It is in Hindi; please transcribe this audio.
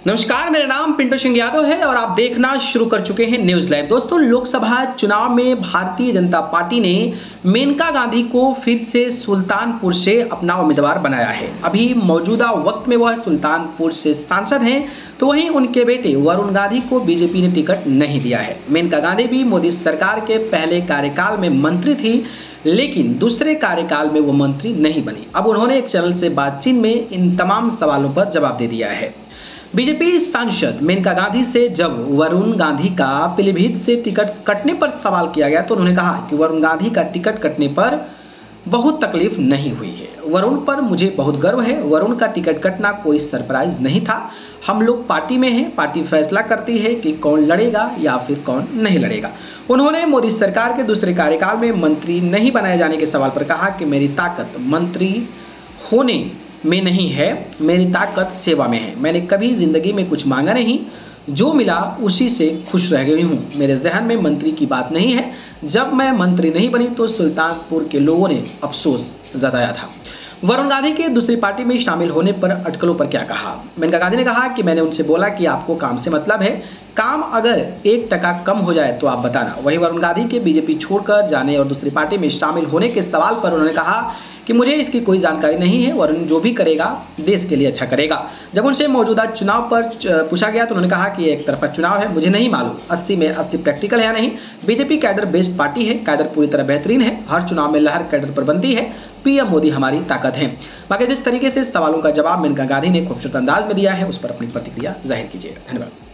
नमस्कार, मेरा नाम पिंटू सिंह यादव है और आप देखना शुरू कर चुके हैं न्यूज लाइव। दोस्तों, लोकसभा चुनाव में भारतीय जनता पार्टी ने मेनका गांधी को फिर से सुल्तानपुर से अपना उम्मीदवार बनाया है। अभी मौजूदा वक्त में वह सुल्तानपुर से सांसद हैं, तो वहीं उनके बेटे वरुण गांधी को बीजेपी ने टिकट नहीं दिया है। मेनका गांधी भी मोदी सरकार के पहले कार्यकाल में मंत्री थी, लेकिन दूसरे कार्यकाल में वो मंत्री नहीं बनी। अब उन्होंने एक चैनल से बातचीत में इन तमाम सवालों पर जवाब दे दिया है। बीजेपी सांसद मेनका गांधी से जब वरुण गांधी का पीलीभीत से टिकट कटने पर सवाल किया गया तो उन्होंने कहा कि वरुण गांधी का टिकट कटने पर बहुत तकलीफ नहीं हुई है। वरुण पर मुझे बहुत गर्व है। वरुण का टिकट कटना कोई सरप्राइज नहीं था। हम लोग पार्टी में हैं, पार्टी फैसला करती है कि कौन लड़ेगा या फिर कौन नहीं लड़ेगा। उन्होंने मोदी सरकार के दूसरे कार्यकाल में मंत्री नहीं बनाए जाने के सवाल पर कहा कि मेरी ताकत मंत्री होने में नहीं है, मेरी ताकत सेवा में है। मैंने कभी जिंदगी में कुछ मांगा नहीं, जो मिला उसी से खुश रह गई हूँ। मेरे जहन में मंत्री की बात नहीं है। जब मैं मंत्री नहीं बनी तो सुल्तानपुर के लोगों ने अफसोस जताया था। वरुण गांधी के दूसरी पार्टी में शामिल होने पर अटकलों पर क्या कहा? मेनका गांधी ने कहा कि मैंने उनसे बोला कि आपको काम से मतलब है, काम अगर 1% कम हो जाए तो आप बताना। वहीं वरुण गांधी के बीजेपी छोड़कर जाने और दूसरी पार्टी में शामिल होने के सवाल पर उन्होंने कहा कि मुझे इसकी कोई जानकारी नहीं है। वरुण जो भी करेगा देश के लिए अच्छा करेगा। जब उनसे मौजूदा चुनाव पर पूछा गया तो उन्होंने कहा कि एक तरफा चुनाव है, मुझे नहीं मालूम 80 में 80 प्रैक्टिकल है या नहीं। बीजेपी कैडर बेस्ड पार्टी है, कैडर पूरी तरह बेहतरीन है। हर चुनाव में लहर कैडर पर बनती है। पीएम मोदी हमारी ताकत है। बाकी जिस तरीके से सवालों का जवाब मेनका गांधी ने खूबसूरत अंदाज में दिया है, उस पर अपनी प्रतिक्रिया जाहिर कीजिएगा। धन्यवाद।